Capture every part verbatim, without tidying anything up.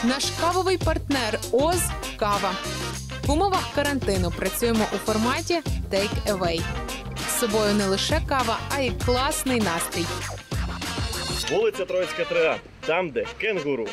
Наш кавовий партнер ОЗ «Кава». В умовах карантину працюємо у форматі «Take away». З собою не лише кава, а й класний настрій. Вулиця Троїцька, три А. Там, де кенгуру.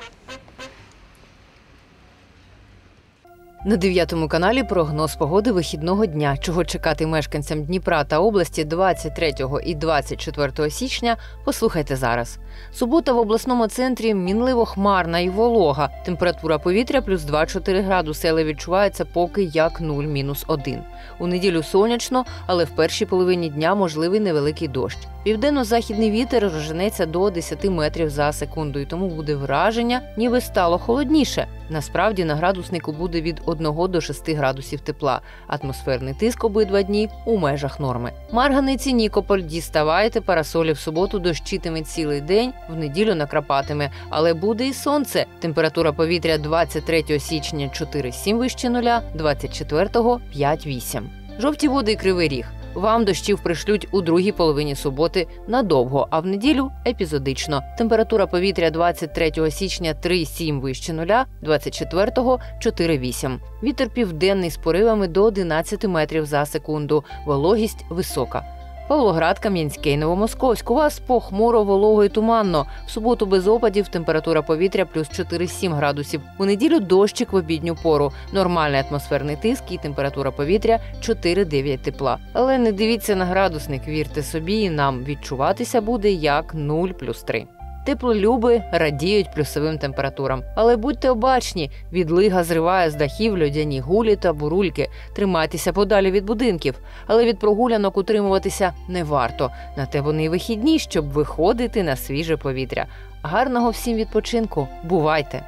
На дев'ятому каналі прогноз погоди вихідного дня. Чого чекати мешканцям Дніпра та області двадцять третього і двадцять четвертого січня, послухайте зараз. Субота в обласному центрі мінливо хмарна і волога. Температура повітря плюс два-чотири градуси, але відчувається поки як нуль мінус один. У неділю сонячно, але в першій половині дня можливий невеликий дощ. Південно-західний вітер розженеться до десяти метрів за секунду, і тому буде враження, ніби стало холодніше. Насправді на градуснику буде від одного до шести градусів тепла. Атмосферний тиск обидва дні у межах норми. Марганиці, Нікополь, діставайте парасолі. В суботу дощитиме цілий день, в неділю накрапатиме. Але буде і сонце. Температура повітря двадцять третього січня чотири-сім вище нуля, двадцять четвертого – п'ять-вісім. Жовті води і Кривий Ріг. Вам дощів пришлють у другій половині суботи надовго, а в неділю – епізодично. Температура повітря двадцять третього січня три-сім вище нуля, двадцять четвертого – чотири-вісім. Вітер південний з поривами до одинадцяти метрів за секунду. Вологість висока. Павлоград, Кам'янське і Новомосковськ. У вас похмуро, волого і туманно. В суботу без опадів, температура повітря плюс чотири-сім градусів. У неділю дощик в обідню пору. Нормальний атмосферний тиск і температура повітря чотири-дев'ять тепла. Але не дивіться на градусник, вірте собі, і нам відчуватися буде як нуль плюс три. Теплолюби радіють плюсовим температурам. Але будьте обачні, відлига зриває з дахів льодяні гулі та бурульки. Тримайтеся подалі від будинків. Але від прогулянок утримуватися не варто. На те вони й вихідні, щоб виходити на свіже повітря. Гарного всім відпочинку. Бувайте!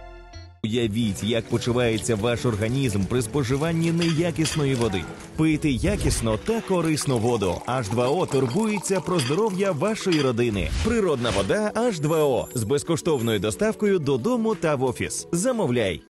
Уявіть, як почувається ваш організм при споживанні неякісної води. Пийте якісно та корисну воду. аш два о турбується про здоров'я вашої родини. Природна вода аш два о з безкоштовною доставкою додому та в офіс. Замовляй!